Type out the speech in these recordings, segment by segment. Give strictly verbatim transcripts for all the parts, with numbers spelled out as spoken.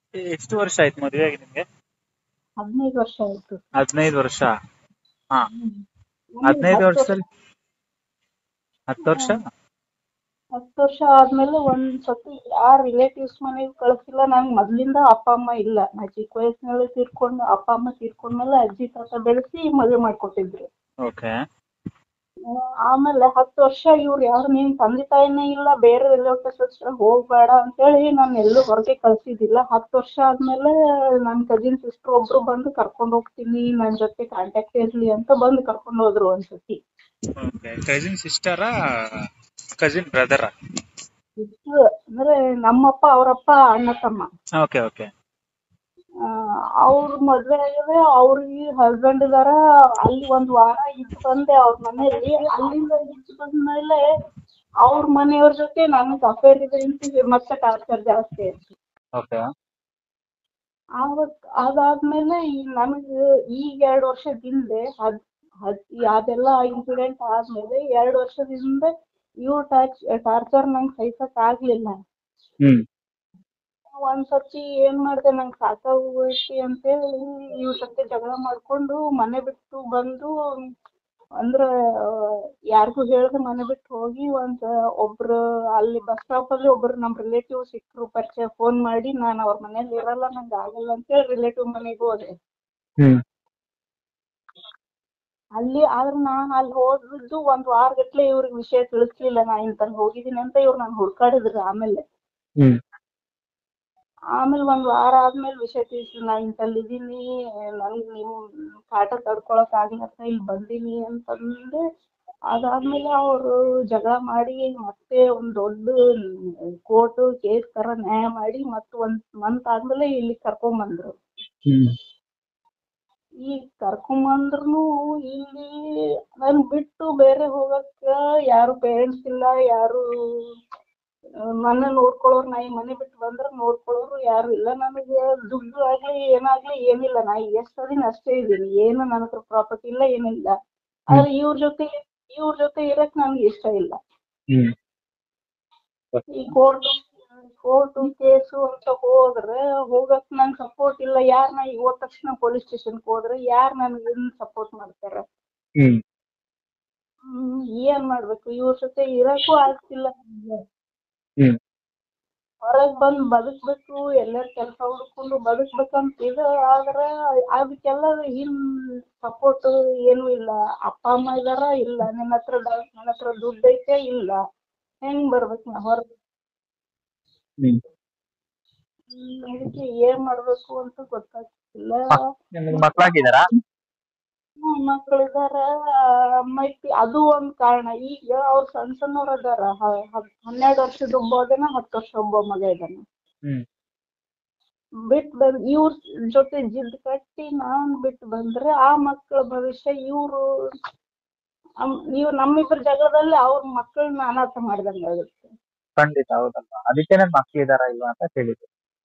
ಎಷ್ಟು ವರ್ಷ ಆಯ್ತು ಮದುವೆ ಆಗಿ ನಿಮ್ಗೆ? ಹದಿನೈದು ವರ್ಷ ಆಯ್ತು. ಹದಿನೈದು ವರ್ಷ. ಹಾ. ಹ್ಮ್. ನಮ್ಗೆ ಹದಿನೈದು ಹತ್ತು ವರ್ಷ ವರ್ಷದಲ್ಲಿ ಹತ್ತು ವರ್ಷ. ಹತ್ತು ವರ್ಷ ಆದ್ಮೇಲೆ ಒಂದ್ ಸತಿ ಯಾರ ರಿಲೇಟಿವ್ಸ್ ಮನೆಗೆ ಕಳ್ಸಿಲ್ಲ. ನಂಗ್ ಮೊದ್ಲಿಂದ ಅಪ್ಪ ಅಮ್ಮ ಇಲ್ಲ. ನಾ ಚಿಕ್ಕ ವಯಸ್ಸಿನಲ್ಲಿ ತೀರ್ಕೊಂಡು ಅಪ್ಪ ಅಮ್ಮ ತೀರ್ಕೊಂಡ್ಮೇಲೆ ಅಜ್ಜಿ ತಾತ ಬೆಳೆಸಿ ಮದುವೆ ಮಾಡ್ಕೊಟ್ಟಿದ್ರು. ಓಕೆ. ಆಮೇಲೆ ಹತ್ತು ವರ್ಷ ಇವ್ರು ಯಾರು ನಿನ್ ತಂದೆ ತಾಯಿನೇ ಇಲ್ಲ, ಬೇರೆ ರಿಲೇಟಿವ್ಸ್ ಹೋಗ್ಬೇಡ ಅಂತೇಳಿ ನಾನು ಎಲ್ಲೂ ಹೊರಗೆ ಕಳ್ಸಿದ್ದಿಲ್ಲ. ಹತ್ತು ವರ್ಷ ಆದ್ಮೇಲೆ ನನ್ ಕಜಿನ್ ಸಿಸ್ಟರ್ ಒಬ್ರು ಬಂದು ಕರ್ಕೊಂಡ್ ಹೋಗ್ತೀನಿ, ನನ್ ಜೊತೆ ಕಾಂಟ್ಯಾಕ್ಟ್ ಇರ್ಲಿ ಅಂತ ಬಂದು ಕರ್ಕೊಂಡ್ ಹೋದ್ರು ಒಂದ್ಸತಿ. ಓಕೆ. ಕಸಿನ್ ಸಿಸ್ಟರಾ ಕಸಿನ್ ಬ್ರದರಾ? ಸಿಸ್ಟರ್ ಅಂದ್ರೆ ನಮ್ಮಪ್ಪ ಅವರಪ್ಪ ಅಣ್ಣ ತಮ್ಮ. Okay okay. ಅವ್ರ ಮದ್ವೆ ಆಗಿದೆ, ಅವ್ರಿಗೆ ಹಸ್ಬೆಂಡ್ ಇದಾರ. ಅಲ್ಲಿ ಒಂದ್ ವಾರ ಇದ್ದು ಬಂದೆ ಅವ್ರ ಮನೇಲಿ. ಅಲ್ಲಿಂದ ಇದ್ದು ಬಂದ್ಮೇಲೆ ಅವ್ರ ಮನೆಯವ್ರ ಜೊತೆ ನನಗ್ ಅಫೇರ್ ಇದೆ ಅಂತ ಮತ್ತೆ ಟಾರ್ಚರ್ ಜಾಸ್ತಿ ಆಯ್ತು. ಓಕೆ. ಆವತ್ ಅದಾದ್ಮೇಲೆ ಈ ನನಗ್ ಈಗ ಎರಡ್ ವರ್ಷದ ಹಿಂದೆ ಅದ್ ಅದ್ ಅದೆಲ್ಲ ಇನ್ಸಿಡೆಂಟ್ ಆದ್ಮೇಲೆ ಎರಡ್ ವರ್ಷದ ಹಿಂದೆ ಇವ್ರ ಟಾರ್ಚ್ ಟಾರ್ಚರ್ ನಂಗೆ ಸಹಿಸಕ್ ಆಗ್ಲಿಲ್ಲ. ಹ್ಮ್. ಒಂದ್ಸತಿ ಏನ್ ಮಾಡ್ದೆ, ನಂಗೆ ಸಾಕಾಗೋಯ್ತಿ ಅಂತೇಳಿ ಇವ್ರ ಜೊತೆ ಜಗಳ ಮಾಡ್ಕೊಂಡು ಮನೆ ಬಿಟ್ಟು ಬಂದು, ಅಂದ್ರ ಯಾರಿಗೂ ಹೇಳ್ದೆ ಮನೆ ಬಿಟ್ಟು ಹೋಗಿ ಒಂದ್ ಒಬ್ರು ಅಲ್ಲಿ ಬಸ್ ಸ್ಟಾಪ್ ಅಲ್ಲಿ ಒಬ್ರು ನಮ್ ರಿಲೇಟಿವ್ ಸಿಕ್ರು ಪರಿಚಯ. ಫೋನ್ ಮಾಡಿ ನಾನು ಅವ್ರ ಮನೇಲಿ ಇರಲ್ಲ, ನಂಗೆ ಆಗಲ್ಲ ಅಂತೇಳಿ ರಿಲೇಟಿವ್ ಮನೆಗೆ ಹೋದೆ. ಹ್ಮ್. ಅಲ್ಲಿ ಆದ್ರೆ ನಾನ್ ಅಲ್ಲಿ ಹೋಗಿದ್ದು ಒಂದ್ ವಾರ ಗಟ್ಲೆ ಇವ್ರಿಗೆ ವಿಷಯ ತಿಳಿಸ್ಲಿಲ್ಲ ನಾ ಇಂತಲ್ಲಿ ಹೋಗಿದ್ದೀನಿ ಅಂತ. ಇವ್ರು ನಾನು ಹುಡ್ಕಾಡಿದ್ರು ಆಮೇಲೆ. ಹ್ಮ್. ಆಮೇಲೆ ಒಂದ್ ವಾರ ಆದ್ಮೇಲೆ ವಿಷಯ ತಿಳಿಸಿ ನಾ ಇಂತಲ್ಲಿದ್ದೀನಿ, ನನ್ಗ್ ನಿಮ್ ಕಾಟ ತಡ್ಕೊಳಕ್ ಆಗ್ಲಕ್ಕ ಇಲ್ಲಿ ಬಂದೀನಿ ಅಂತಂದೆ. ಅದಾದ್ಮೇಲೆ ಅವ್ರು ಜಗಳ ಮಾಡಿ ಮತ್ತೆ ಒಂದ್ ದೊಡ್ಡ ಕೋರ್ಟ್ ಕೇಸ್ ತರ ನ್ಯಾಯ ಮಾಡಿ ಮತ್ತ್ ಒಂದ್ ಮಂತ್ ಆದ್ಮೇಲೆ ಇಲ್ಲಿ ಕರ್ಕೊಂಬಂದ್ರು. ಹ್ಮ್. ಈಗ ಕರ್ಕೊಂಬಂದ್ರುನು ಇಲ್ಲಿ ನನ್ ಬಿಟ್ಟು ಬೇರೆ ಹೋಗಕ್ಕ ಯಾರು ಪೇರೆಂಟ್ಸ್ ಇಲ್ಲ, ಯಾರು ನನ್ನ ನೋಡ್ಕೊಳ್ಳೋರು. ನಾ ಈ ಮನೆ ಬಿಟ್ಟು ಬಂದ್ರ ನೋಡ್ಕೊಳ್ಳೋರು ಯಾರು ಇಲ್ಲ. ನನಗೆ ದುಡ್ಡು ಆಗ್ಲಿ ಏನಾಗ್ಲಿ ಏನಿಲ್ಲ. ನಾ ಎಷ್ಟ್ ಅದೀನಿ ಅಷ್ಟೇ ಇದೀನಿ. ಏನು ನನ್ನ ಹತ್ರ ಪ್ರಾಪರ್ಟಿ ಇಲ್ಲ, ಏನಿಲ್ಲ. ಆದ್ರೆ ಇವ್ರ ಜೊತೆ ಇವ್ರ ಜೊತೆ ಇರಕ್ ನನ್ಗೆ ಇಷ್ಟ ಇಲ್ಲ. ಹ್ಮ್. ಈ ಕೋರ್ಟ್ ಕೋರ್ಟು ಕೇಸು ಅಂತ ಹೋದ್ರೆ ಹೋಗಕ್ ನಂಗೆ ಸಪೋರ್ಟ್ ಇಲ್ಲ. ಯಾರ್ ನಾ ಈಗ ಹೋದ ತಕ್ಷಣ ಪೊಲೀಸ್ ಸ್ಟೇಷನ್ಗೆ ಹೋದ್ರೆ ಯಾರ್ ನನ್ಗೆ ಸಪೋರ್ಟ್ ಮಾಡ್ತಾರ? ಹ್ಮ್. ಹ್ಮ್ ಏನ್ ಮಾಡ್ಬೇಕು? ಇವ್ರ ಜೊತೆ ಇರಕ್ಕೂ ಆಗ್ತಿಲ್ಲ ನನ್ಗೆ. ಹ್ಮ್. ಹೊರಗ್ ಬಂದ್ ಬದುಕ್ಬೇಕು, ಎಲ್ಲರ ಕೆಲಸ ಹುಡ್ಕೊಂಡು ಬದುಕ್ಬೇಕಂತ ಇದು ಆದ್ರ ಅದಕ್ಕೆಲ್ಲ ಹಿನ್ ಸಪೋರ್ಟ್ ಏನು ಇಲ್ಲ. ಅಪ್ಪ ಅಮ್ಮ ಇದಾರ? ಇಲ್ಲ. ನಿನ್ನ ಹತ್ರ ನನ್ನ ಹತ್ರ ದುಡ್ಡು ಐತೆ? ಇಲ್ಲ. ಹೆಂಗ್ ಬರ್ಬೇಕು ನಾ ಹೊರಗ್? ಹ್ಮ್. ಹ್ಮ್ ಅದಕ್ಕೆ ಏನ್ ಮಾಡ್ಬೇಕು ಅಂತ ಗೊತ್ತಾಗ್ತಿಲ್ಲ. ನಿಮ್ಗೆ ಮಕ್ಳಾಗಿದಾರಾ? ಹ್ಮ್ ಮಕ್ಳಿದಾರ. ಮೈತಿ ಅದು ಒಂದ್ ಕಾರಣ. ಈಗ ಅವ್ರು ಸಣ್ಣ ಸಣ್ಣವ್ರ ಅದಾರ. ಹನ್ನೆರಡು ವರ್ಷದ ಒಬ್ಬ ಅದಾನ, ಹತ್ತು ವರ್ಷ ಒಬ್ಬ ಮಗ ಇದಾನ. ಹ್ಮ್. ಬಿಟ್ ಬಂದ್ ಇವ್ರ ಜೊತೆ ಜಿದ್ ಕಟ್ಟಿ ನಾನ್ ಬಿಟ್ಟು ಬಂದ್ರೆ ಆ ಮಕ್ಕಳ ಭವಿಷ್ಯ ಇವ್ರು ಇವ್ ನಮ್ಮಿಬ್ಬರ ಜಗಳದಲ್ಲಿ ಅವ್ರ ಮಕ್ಕಳನ್ನ ಅನಾಥ ಮಾಡ್ದಂಗ ಆಗುತ್ತೆ. ಖಂಡಿತ ಹೌದಲ್ವಾ, ಅದಕ್ಕೇನೆ ಮಕ್ಳಿದಾರ ಇಲ್ವಾ ಅಂತ ಕೇಳಿದ್ರು.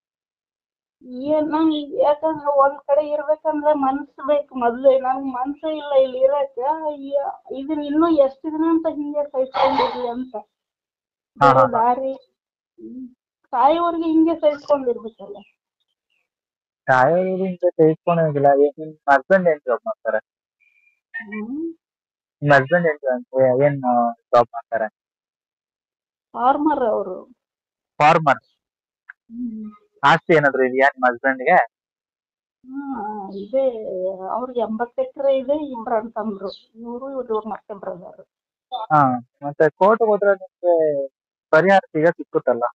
ಏನ್ ನಂಗ್ ಯಾಕಂದ್ರೆ ಒಂದ್ ಕಡೆ ಇರ್ಬೇಕಂದ್ರೆ ಮನ್ಸು ಬೇಕು ಮೊದ್ಲು. ನಂಗ್ ಮನ್ಸು ಇಲ್ಲ ಇಲ್ಲಿ ಇರಕ. ಇದನ್ನ ಇನ್ನೂ ಎಷ್ಟ್ ದಿನ ಅಂತ ಹಿಂಗೆ ಸಹಿಸ್ಕೊಂಡಿರ್ಲಿ ಅಂತ. ಹಾ ಬೇರೆ ಹಾ ಹಾ. ದಾರಿ ತಾಯಿಯವ್ರಿಗೆ ಹಿಂಗೆ ಸಹಿಸ್ಕೊಂಡಿರ್ಬೇಕಲ್ಲ. ತಾಯಿಯವರು ಹಿಂಗೆ ತೆಗೆದುಕೊಂಡಿಲ್ಲ. ನಿಮ್ ಹಸ್ಬೆಂಡ್ ಏನ್ ಜಾಬ್ ಮಾಡ್ತಾರೆ? ಹ್ಮ್ ನಿಮ್ ಹಸ್ಬೆಂಡ್ ಏನ್ ಏನ್ ಜಾಬ್ ಮಾಡ್ತಾರೆ? ಫಾರ್ಮರ್ ಅವರು. ಫಾರ್ಮರ್. ಹ್ಮ್ ಆಸ್ತಿ ಏನಾದ್ರು ಇದೆಯಾ ನಿಮ್ ಹಸ್ಬೆಂಡ್ಗೆ? ಹ್ಮ್ ಇದೆ. ಅವ್ರಿಗೆ ಎಂಬತ್ತು ಎಕರೆ ಇದೆ. ಇಬ್ರು ಅಣ್ಣ ತಮ್ರು. ಇವ್ರು ಇವ್ರ ಮತ್ತೆ ಬ್ರದರ್. ಹಾ. ಮತ್ತೆ ಕೋರ್ಟ್ ಹೋದ್ರೆ ನಿಮ್ಗೆ ಪರಿಹಾರ ಸಿಗ ಸಿಕ್ಕುತ್ತಲ್ಲ?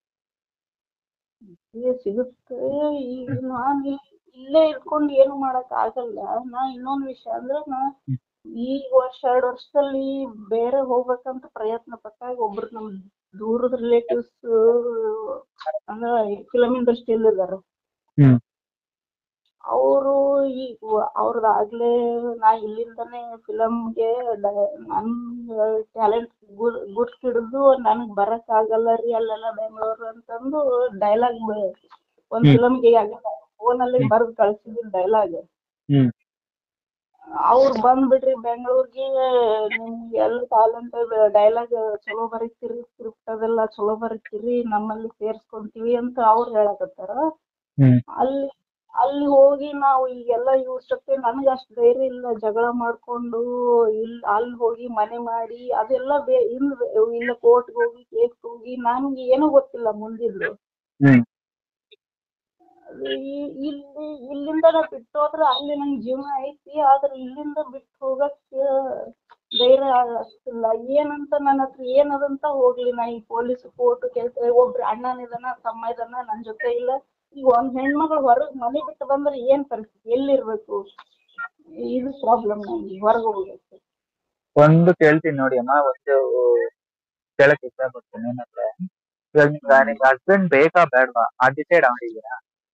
ಈಗ ಸಿಗುತ್ತೆ. ಈಗ ನಾನ್ ಇಲ್ಲೇ ಇಟ್ಕೊಂಡು ಏನು ಮಾಡಕ್ ಆಗಲ್ಲ. ನಾ ಇನ್ನೊಂದ್ ವಿಷಯ ಅಂದ್ರೆ ನಾ ಈಗ ವರ್ಷ ಎರಡ್ ವರ್ಷದಲ್ಲಿ ಬೇರೆ ಹೋಗ್ಬೇಕಂತ ಪ್ರಯತ್ನ ಪಟ್ಟಾಗ ಒಬ್ರು ನಮ್ ದೂರದ ರಿಲೇಟಿವ್ಸ್ ಅಂದ್ರೆ ಫಿಲಂ ಇಂಡಸ್ಟ್ರಿಯಲ್ಲಿ ಇದಾರೆ. ಹ್ಮ್. ಅವರು ಈಗ ಅವ್ರದ್ದಾಗ್ಲೇ ನಾ ಇಲ್ಲಿಂದಾನೇ ಫಿಲಮ್ಗೆ ನನ್ ಟ್ಯಾಲೆಂಟ್ ಗುರ್ತ್ ಹಿಡಿದು ನನಗ್ ಬರಕ್ ಆಗಲ್ಲ ರೀ ಅಲ್ಲೆಲ್ಲ ಬೆಂಗಳೂರು ಅಂತಂದು ಡೈಲಾಗ್ ಒಂದ್ ಫಿಲಮ್ಗೆ ಫೋನಲ್ಲಿ ಬರ್ದು ಕಳ್ಸಿದ್ದೀನಿ ಡೈಲಾಗ್. ಹ್ಮ್. ಅವ್ರು ಬಂದ್ಬಿಡ್ರಿ ಬೆಂಗಳೂರಿಗೆ, ನಿಮ್ಗೆ ಎಲ್ಲ ಟ್ಯಾಲೆಂಟ್ ಡೈಲಾಗ್ ಚಲೋ ಬರೀತೀರಿ, ಸ್ಕ್ರಿಪ್ಟ್ ಅದೆಲ್ಲ ಚಲೋ ಬರೀತೀರಿ, ನಮ್ಮಲ್ಲಿ ಸೇರ್ಸ್ಕೊಂತೀವಿ ಅಂತ ಅವ್ರು ಹೇಳಕತ್ತಾರ. ಹ್ಮ್ ಅಲ್ಲಿ ಅಲ್ಲಿ ಹೋಗಿ ನಾವು ಈಗೆಲ್ಲ ಇವ್ರ ಜೊತೆ ನನಗೆ ಅಷ್ಟು ಧೈರ್ಯ ಇಲ್ಲ ಜಗಳ ಮಾಡ್ಕೊಂಡು ಇಲ್ಲಿ ಅಲ್ಲಿ ಹೋಗಿ ಮನೆ ಮಾಡಿ ಅದೆಲ್ಲ ಬೇ ಇಲ್ಲ ಇಲ್ಲ ಕೋರ್ಟ್ಗೆ ಹೋಗಿ ಕೇಸ್ಗೆ ಹೋಗಿ ನನ್ಗೆ ಏನೂ ಗೊತ್ತಿಲ್ಲ ಮುಂದಿದ್ದು. ಹ್ಮ್ ಅದು ಈ- ಇಲ್ಲಿ ಇಲ್ಲಿಂದ ನಾ ಬಿಟ್ಟು ಹೋದ್ರೆ ಅಲ್ಲಿ ನನ್ ಜೀವನ ಐತಿ ಆದ್ರೆ ಇಲ್ಲಿಂದ ಬಿಟ್ಟು ಹೋಗಕ್ಕೆ ಧೈರ್ಯ ಆಗ್ತಿಲ್ಲ. ಏನಂತ ನನ್ನ ಹತ್ರ ಏನದಂತ ಹೋಗ್ಲಿ ನಾ ಈ ಪೊಲೀಸ್ ಕೋರ್ಟ್ ಕೆಲ್ಸ ಒಬ್ರು ಅಣ್ಣನ ಇದಾನ ತಮ್ಮ ಇದಾನ ನನ್ ಜೊತೆ ಇಲ್ಲ. ಈಗ ಒಂದ್ ಹೆಣ್ಮಗಳು ಹೊರಗ್ ಮನೆ ಬಿಟ್ಟು ಬಂದ್ರೆ ಏನ್ ಪರಿಸ್ಥಿತಿ ಎಲ್ಲಿರ್ಬೇಕು? ಇದು ಪ್ರಾಬ್ಲಮ್ ನಂಗೆ ಹೊರಗೆ ಹೋಗ್ಬೇಕು. ಒಂದು ಕೇಳ್ತೀನಿ ನೋಡಿ ಅಮ್ಮ, ಒಂದು ಕೇಳಕ್ ಇಷ್ಟಪಡ್ತೀನಿ ಏನಂದ್ರೆ, ಇವಾಗ ನಿಮ್ಗೆ ಹ್ಮ್ ನಿಮ್ಗೆ ಹಸ್ಬೆಂಡ್ ಬೇಕಾ ಬೇಡವಾ ಆ ಡಿಸೈಡ್ ಮಾಡಿದೀರಾ?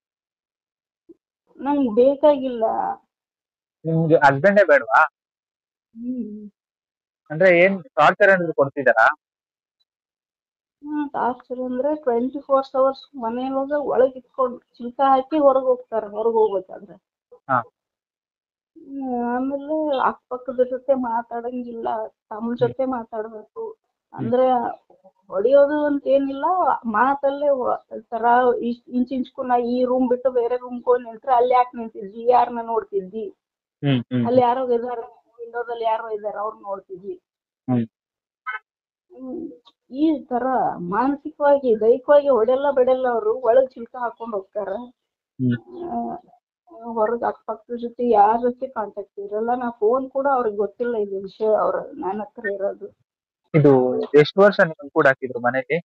ನಂಗೆ ಬೇಕಾಗಿಲ್ಲ. ನಿಮ್ಗೆ ಹಸ್ಬೆಂಡೇ ಬೇಡವಾ? ಹ್ಮ್ ಅಂದ್ರೆ ಏನ್ ಟಾರ್ಚರ್ ಏನಾದ್ರು ಕೊಡ್ತಿದಾರಾ? ಹ್ಮ್ ಟಾರ್ಚರ್ ಅಂದ್ರೆ ಟ್ವೆಂಟಿ ಫೋರ್ ಅವರ್ಸ್ ಮನೆಯೊಳಗ ಒಳಗ್ ಇಟ್ಕೊಂಡು ಚಿಲ್ಕ ಹಾಕಿ ಹೊರಗ್ ಹೋಗ್ತಾರ ಹೊರಗ್ ಹೋಗ್ಬೇಕಾದ್ರೆ. ಹಾ ಹ್ಮ್ ಆಮೇಲೆ ಅಕ್ಕಪಕ್ಕದ ಜೊತೆ ಮಾತಾಡಂಗಿಲ್ಲ, ತಮ್ಮ ಹ್ಮ್ ಜೊತೆ ಮಾತಾಡ್ಬೇಕು. ಹ್ಮ್ ಅಂದ್ರೆ ಹೊಡಿಯೋದು ಅಂತ ಏನಿಲ್ಲ, ಮಾತಲ್ಲೇ ವ- ತರ ಇಷ್ಟ್ ಇಂಚ್ ಇಂಚ್ಕು ನಾ ಈ ರೂಮ್ ಬಿಟ್ಟು ಬೇರೆ ರೂಮ್ ಹೋಗಿ ನಿಂತ್ರೆ ಅಲ್ಲಿ ಯಾಕೆ ನಿಂತಿದ್ವಿ, ಯಾರನ್ನ ನೋಡ್ತಿದ್ವಿ, ಹ್ಮ್ ಹ್ಮ್ ಅಲ್ಲಿ ಯಾರೋ ಇದಾರ ವಿಂಡೋದಲ್ಲಿ ಯಾರೋ ಇದಾರ ಅವ್ರು ನೋಡ್ತಿದ್ವಿ. ಹ್ಮ್ ಹ್ಮ್ ಈ ತರ ಮಾನಸಿಕವಾಗಿ ದೈಹಿಕವಾಗಿ ಹೊಡೆಲ್ಲ ಬಿಡಲ್ಲ, ಅವರು ಒಳಗ್ ಚಿಲ್ಕ ಹಾಕೊಂಡ್ ಹೋಗ್ತಾರ. ಹ್ಮ್ ಹೊರಗ್ ಅಕ್ಕಪಕ್ಕದ ಜೊತೆ ಯಾರ ಜೊತೆ ಕಾಂಟ್ಯಾಕ್ಟ್ ಇರಲ್ಲ, ನಾ ಫೋನ್ ಕೂಡ ಅವ್ರಿಗೆ ಗೊತ್ತಿಲ್ಲ ಇದು ವಿಷಯ ಅವ್ರ ನನ್ನ ಹತ್ರ ಇರೋದು. ಇದು ಎಷ್ಟು ವರ್ಷ ನಿಮ್ಗೆ ಕೂಡ ಹಾಕಿದ್ರು ಮನೇಲಿ?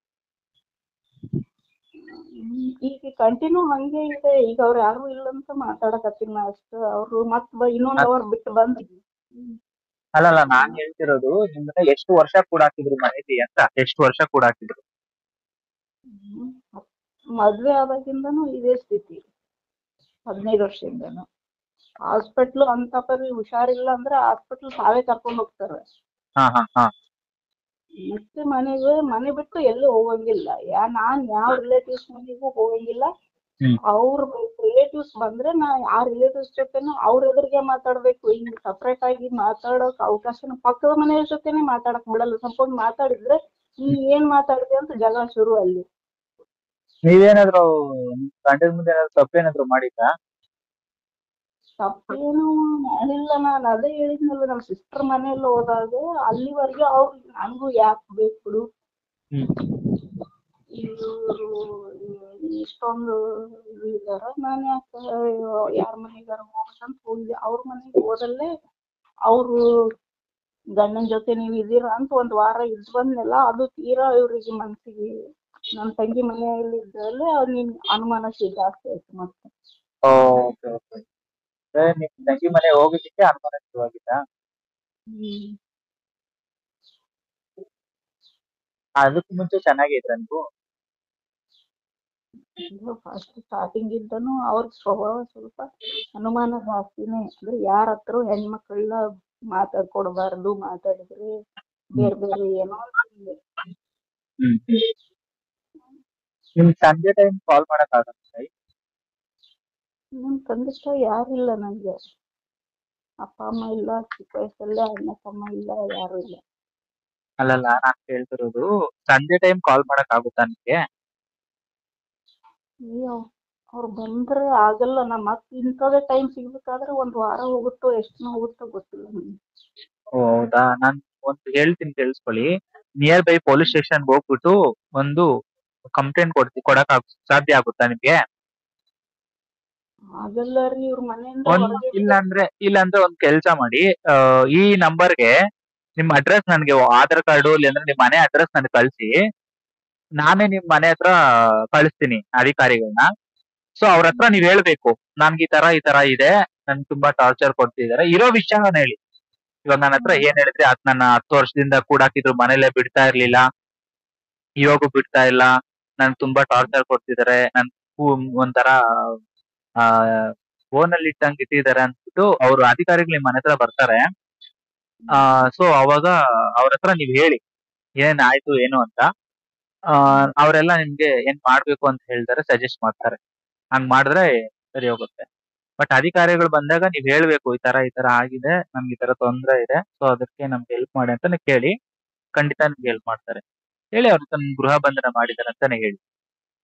ಹ್ಮ್ ಈಗ ಕಂಟಿನ್ಯೂ ಹಂಗೆ ಇದೆ. ಈಗ ಅವ್ರು ಯಾರು ಇಲ್ಲ ಅಂತ ಮಾತಾಡಕತ್ತೀನಿ ನಾ ಅಷ್ಟ. ಅವ್ರು ಮತ್ ಬ- ಇನ್ನೊಂದ್ ಅ- ಅವರ್ ಬಿಟ್ಟು ಬಂದ್ ಹ್ಮ್ ಅಲ್ಲಲ್ಲ, ನಾನ್ ಹೇಳ್ತಿರೋದು ನಿಮ್ಮನ್ನ ಎಷ್ಟು ವರ್ಷ ಕೂಡ ಹಾಕಿದ್ರು ಮನೇಲಿ ಅಂತ, ಎಷ್ಟು ವರ್ಷ ಕೂಡ ಹಾಕಿದ್ರು? ಹ್ಮ್. ಮದ್ವೆ ಆದಾಗಿಂದನೂ ಇದೇ ಸ್ಥಿತಿ, ಹದಿನೈದು ವರ್ಷದಿಂದನು. ಹಾಸ್ಪಿಟ್ಲು ಅಂತ ಪರಿ ಹುಷಾರಿಲ್ಲ ಅಂದ್ರೆ ಹಾಸ್ಪಿಟ್ಲ್ ತಾವೇ ಕರ್ಕೊಂಡ್ ಹೋಗ್ತಾರ. ಹಾ ಹಾ ಹಾ ಮತ್ತೆ ಮನೆಗೆ ಮನೆ ಬಿಟ್ಟು ಎಲ್ಲೂ ಹೋಗಂಗಿಲ್ಲ. ಯಾ ನಾನ್ ಯಾವ ರಿಲೇಟಿವ್ಸ್ ಮನೆಗೂ ಹೋಗಂಗಿಲ್ಲ. ಹ್ಮ್ ಅವ್ರ ರಿಲೇಟಿವ್ಸ್ ಬಂದ್ರೆ ನಾ ಆ ರಿಲೇಟಿವ್ಸ್ ಜೊತೆನೂ ಅವ್ರ ಎದುರಿಗೆ ಮಾತಾಡ್ಬೇಕು. ಹಿಂಗ್ ಸಪ್ರೇಟ್ ಆಗಿ ಮಾತಾಡೋಕ್ ಅವಕಾಶನ ಪಕ್ಕದ ಮನೆಯವ್ರ ಜೊತೆನೆ ಮಾತಾಡಕ್ ಬಿಡಲ್ಲ. ಸ್ವಲ್ಪ ಮಾತಾಡಿದ್ರೆ ನೀ ಏನ್ ಮಾತಾಡಿದೆ ಅಂತ ಜಗಳ ಶುರು ಅಲ್ಲಿ. ನೀವೇನಾದ್ರು ನಿಮ್ ಗಂಡನ ಮುಂದೆ ಏನಾದ್ರು ತಪ್ಪೇನಾದ್ರು ಮಾಡಿದ್ರಾ? ತಪ್ಪೇನು ಮಾಡಿಲ್ಲ. ನಾನು ಅದೇ ಹೇಳಿದ್ನಲ್ಲ, ನಮ್ ಸಿಸ್ಟರ್ ಮನೇಲಿ ಹೋದಾಗ ಅಲ್ಲಿವರೆಗೆ ಅವ್ರು ನನ್ಗೂ ಯಾಕೆ ಬೇಕು ಬಿಡು, ಹ್ಮ್ ಇವ್ರು ಇಷ್ಟೊಂದು ಇದು ಇದಾರ, ನಾನು ಯಾಕೆ ಯಾರ ಮನೆಗಾರ ಹೋಗ್ಬೇಕಂತ ಹೋಗಿದ್ದೆ. ಅವ್ರ ಮನೆಗೆ ಹೋದಲ್ಲೇ ಅವ್ರು ಗಂಡನ ಜೊತೆ ನೀವು ಇದೀರಾ ಅಂತ ಒಂದ್ ವಾರ ಇದ್ ಬಂದ್ನಲ್ಲ, ಅದು ತೀರಾ ಇವ್ರಿಗೆ ಮನ್ಸಿಗೆ ನನ್ ತಂಗಿ ಮನೆಯಲ್ಲಿ ಇದ್ದಲ್ಲೇ ಅವ್ರು ನಿನ್ ಅನುಮಾನ ಜಾಸ್ತಿ ಆಯ್ತು ಮತ್ತೆ. Okay okay. ನಿಮ್ ತಂಗಿ ಮನೆ ಹೋಗಿದ್ದಕ್ಕೆ ಅನುಮಾನ ಶುರುವಾಗಿತ್ತಾ? ಹ್ಮ್ ಅದಕ್ಕೂ ಮುಂಚೆ ಚೆನ್ನಾಗಿದ್ರ ನೀವು? ಫಸ್ಟ್ ಸ್ಟಾರ್ಟಿಂಗ್ ಇದ್ದನು ಅವ್ರ ಸ್ವಭಾವ ಸ್ವಲ್ಪ ಅನುಮಾನ ಜಾಸ್ತಿನೇ. ಅಂದ್ರೆ ಯಾರ ಹತ್ರ ಹೆಣ್ಮಕ್ಳನ್ನ ಮಾತಾಡ್ಕೊಡ್ಬಾರ್ದು, ಮಾತಾಡಿದ್ರೆ ಹ್ಮ್ ಬೇರೆ ಬೇರೆ ಏನೋ ಅಂತಿದ್ದೆ. ಹ್ಮ್ ನಿಮ್ ಸಂಜೆ ಟೈಮ್ ಕಾಲ್ ಮಾಡಕ್ ಆಗತ್ತ? ನಮ್ ತಂದೆ ತಾಯಿ ಯಾರಿಲ್ಲ ನಂಗೆ, ಅಪ್ಪ ಅಮ್ಮ ಇಲ್ಲ, ಚಿಕ್ಕ ವಯಸ್ಸಲ್ಲೇ ಅಣ್ಣ ತಮ್ಮ ಇಲ್ಲ, ಯಾರು ಇಲ್ಲ. ಅಲ್ಲಲ್ಲ, ನಾನ್ ಕೇಳ್ತಿರೋದು ಸಂಜೆ ಟೈಮ್ ಕಾಲ್ ಮಾಡಕ್ ಆಗುತ್ತಾ ನಿಮ್ಗೆ? ಅಯ್ಯೋ ಅವ್ರು ಬಂದ್ರೆ ಆಗಲ್ಲ. ನಾ ಮತ್ ಇಂಥದೇ ಟೈಮ್ ಸಿಗ್ಬೇಕಾದ್ರೆ ಒಂದ್ ವಾರ ಹೋಗುತ್ತೋ ಎಷ್ಟು ಹೋಗುತ್ತೋ ಗೊತ್ತಿಲ್ಲ ನಂಗೆ. ಓ ಹೌದಾ, ನಾನ್ ಒಂದು ಹೇಳ್ತೀನಿ ಕೇಳಿಸ್ಕೊಳ್ಳಿ. ನಿಯರ್ ಬೈ ಪೊಲೀಸ್ ಸ್ಟೇಷನ್ ಹೋಗ್ಬಿಟ್ಟು ಒಂದು ಕಂಪ್ಲೇಂಟ್ ಕೊಡ್ತಿ ಕೊಡಕ್ ಆಗ್- ಸಾಧ್ಯ ಆಗುತ್ತಾ ನಿಮ್ಗೆ? ಆಗಲ್ಲ ರೀ, ಇವ್ರ ಮನೆಯಿಂದ ಒಂದ್ ಹೊರಗೆ ಇಲ್ಲ ಬಿಡ. ಅಂದ್ರೆ ಇಲ್ಲ ಅಂದ್ರೆ ಒಂದ್ ಕೆಲ್ಸ ಮಾಡಿ, ಆ, ಈ ನಂಬರ್ಗೆ ನಿಮ್ ಅಡ್ರೆಸ್ ನನ್ಗೆ ಆಧಾರ್ ಕಾರ್ಡು ಇಲ್ಲಾಂದ್ರೆ ನಿಮ್ ಮನೆ ಅಡ್ರೆಸ್ ನನ್ಗೆ ಕಳ್ಸಿ. ನಾನೇ ನಿಮ್ ಮನೆ ಹತ್ರ ಕಳಿಸ್ತೀನಿ ಅಧಿಕಾರಿಗಳನ್ನ. ಸೊ ಅವ್ರ ಹತ್ರ ನೀವ್ ಹೇಳ್ಬೇಕು, ನನ್ಗೆ ಈ ತರ ಈ ತರ ಇದೆ, ನನ್ ತುಂಬಾ ಟಾರ್ಚರ್ ಕೊಡ್ತಿದ್ದಾರೆ, ಇರೋ ವಿಷಯನ ಹೇಳಿ. ಇವಾಗ ನನ್ನ ಹತ್ರ ಏನ್ ಹೇಳಿದ್ರಿ, ಅದ್ ನನ್ನ ಹತ್ತು ವರ್ಷದಿಂದ ಕೂಡಾಕಿದ್ರು ಮನೇಲೆ ಬಿಡ್ತಾ ಇರ್ಲಿಲ್ಲ, ಇವಾಗೂ ಬಿಡ್ತಾ ಇಲ್ಲ, ನನ್ ತುಂಬಾ ಟಾರ್ಚರ್ ಕೊಡ್ತಿದ್ದಾರೆ, ನನ್ ಕೂ- ಒಂಥರ ಆ ಓನಲ್ಲಿ ಇಟ್ಟಂಗ್ ಇಟ್ಟಿದ್ದಾರೆ ಅಂದ್ಬಿಟ್ಟು ಅವ್ರು ಅಧಿಕಾರಿಗಳು ನಿಮ್ ಮನೆ ಹತ್ರ ಬರ್ತಾರೆ. ಆ ಸೊ ಅವಾಗ ಅವ್ರ ಹತ್ರ ನೀವ್ ಹೇಳಿ ಏನ್ ಆಯ್ತು ಏನು ಅಂತ. ಆ ಅವರೆಲ್ಲ ನಿಮ್ಗೆ ಏನ್ ಮಾಡ್ಬೇಕು ಅಂತ ಹೇಳ್ತಾರೆ, ಸಜೆಸ್ಟ್ ಮಾಡ್ತಾರೆ. ಹಂಗ್ ಮಾಡಿದ್ರೆ ಸರಿ ಹೋಗುತ್ತೆ. ಬಟ್ ಅಧಿಕಾರಿಗಳು ಬಂದಾಗ ನೀವ್ ಹೇಳ್ಬೇಕು, ಈ ತರ ಈ ತರ ಆಗಿದೆ, ನಮ್ಗೆ ಈ ತರ ತೊಂದ್ರೆ ಇದೆ, ಸೊ ಅದಕ್ಕೆ ನಮ್ಗೆ ಹೆಲ್ಪ್ ಮಾಡಿ ಅಂತಾನೆ ಕೇಳಿ. ಖಂಡಿತ ನಿಮ್ಗೆ ಹೆಲ್ಪ್ ಮಾಡ್ತಾರೆ. ಹೇಳಿ ಅವ್ರ ಹತ್ರ ನಿಮ್ ಗೃಹ ಬಂಧನ ಮಾಡಿದಾರೆ ಅಂತಾನೆ ಹೇಳಿ.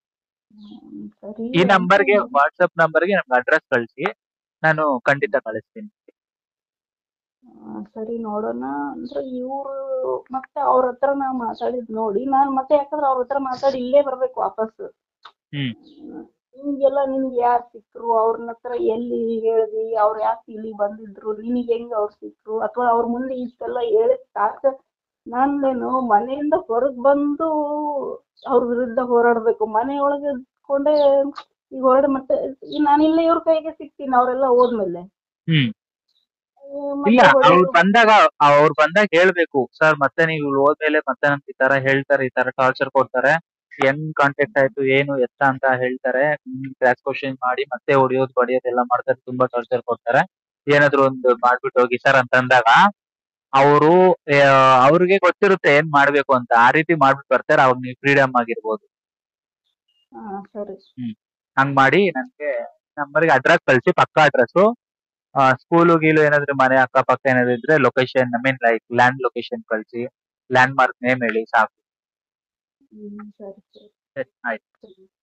ಹ್ಮ್, ಸರಿ ಈ ಅಂದ್ರೆ ನಂಬರ್ಗೆ ವಾಟ್ಸಪ್ ನಂಬರ್ಗೆ ನಮ್ಗೆ ಅಡ್ರೆಸ್ ಕಳಿಸಿ, ನಾನು ಖಂಡಿತ ಕಳಿಸ್ತೀನಿ. ಆ, ಸರಿ ನೋಡೋಣ. ಅಂದ್ರೆ ಇವ್ರು ಮತ್ತೆ ಅವ್ರ ಹತ್ರ ನಾ ಮಾತಾಡಿದ್ ನೋಡಿ ನಾನ್ ಮತ್ತೆ ಯಾಕಂದ್ರೆ ಅವ್ರ ಹತ್ರ ಮಾತಾಡಿ ಇಲ್ಲೇ ಬರ್ಬೇಕು ವಾಪಸ್. ಹ್ಮ್ ನಿಮ್ಗೆಲ್ಲ ನಿನ್ಗೆ ಯಾರ್ ಸಿಕ್ರು ಅವ್ರನ್ನ ಹತ್ರ ಎಲ್ಲಿ ಹೇಳ್ದಿ ಅವ್ರು ಯಾಕೆ ಇಲ್ಲಿ ಬಂದಿದ್ರು ನಿನಗೆ ಹೆಂಗ್ ಅವ್ರು ಸಿಕ್ರು ಅಥವಾ ಅವ್ರ ಮುಂದೆ ಇಷ್ಟೆಲ್ಲ ಹೇಳಿದ ಸಾಕ ನಾನೇನು ಮನೆಯಿಂದ ಹೊರಗ್ ಬಂದು ಅವ್ರ ವಿರುದ್ಧ ಹೋರಾಡ್ಬೇಕು ಮನೆಯೊಳಗೆ ಇದ್ಕೊಂಡೆ ಈಗ ಹೊರಡೆ ಮತ್ತೆ ಈ ನಾನಿಲ್ಲ ಇವ್ರ ಕೈಗೆ ಸಿಗ್ತೀನಿ ಅವರೆಲ್ಲ ಹೋದ್ಮೇಲೆ ಹ್ಮ್ ಆ, ಇಲ್ಲ, ಮತ್ತೆ ಅವ್ರು ಹೊಡೆಯೋದು. ಬಂದಾಗ ಅವ್ರು ಬಂದಾಗ ಹೇಳ್ಬೇಕು, ಸರ್ ಮತ್ತೆ ನೀವು ಇಲ್ಲಿ ಹೋದ್ಮೇಲೆ ಮತ್ತೆ ನಮ್ಗೆ ಈ ತರ ಹೇಳ್ತಾರೆ, ಈ ತರ ಟಾರ್ಚರ್ ಕೊಡ್ತಾರೆ, ಹೆಂಗ್ ಕಾಂಟ್ಯಾಕ್ಟ್ ಆಯ್ತು ಏನು ಎತ್ತ ಅಂತ ಹೇಳ್ತಾರೆ, ಕ್ಲಾಸ್ ಕ್ವಶನ್ ಮಾಡಿ ಮತ್ತೆ ಹೊಡಿಯೋದು ಬಡಿಯೋದು ಎಲ್ಲ ಮಾಡ್ತಾರೆ, ತುಂಬಾ ಟಾರ್ಚರ್ ಕೊಡ್ತಾರೆ, ಏನಾದ್ರು ಒಂದು ಮಾಡ್ಬಿಟ್ಟು ಹೋಗಿ ಸರ್ ಅಂತ ಅಂದಾಗ ಅವರು ಅವ್ರಿಗೆ ಗೊತ್ತಿರುತ್ತೆ ಏನ್ ಮಾಡ್ಬೇಕು ಅಂತ, ಆ ರೀತಿ ಮಾಡ್ಬಿಟ್ಟು ಬರ್ತಾರೆ, ಅವಾಗ ನೀವು ಫ್ರೀಡಮ್ ಆಗಿರ್ಬೋದು. ಹಾ ಸರಿ. ಹ್ಮ್ ಹಂಗ್ ಮಾಡಿ ನನ್ಗೆ ನಂಬರ್ಗೆ ಅಡ್ರೆಸ್ ಕಳಿಸಿ, ಪಕ್ಕಾ ಅಡ್ರೆಸ್. ಸ್ಕೂಲು ಗೀಲು ಏನಾದ್ರು ಮನೆ ಅಕ್ಕಪಕ್ಕ ಏನಾದ್ರು ಇದ್ರೆ location, I mean like land location ಕಳಿಸಿ, ಲ್ಯಾಂಡ್ ಮಾರ್ಕ್ ನೇಮ್ ಹೇಳಿ ಸಾಕು. ಹ್ಮ್ ಸರಿ ಸರಿ ಸರಿ, ಆಯ್ತು. ಸರಿ.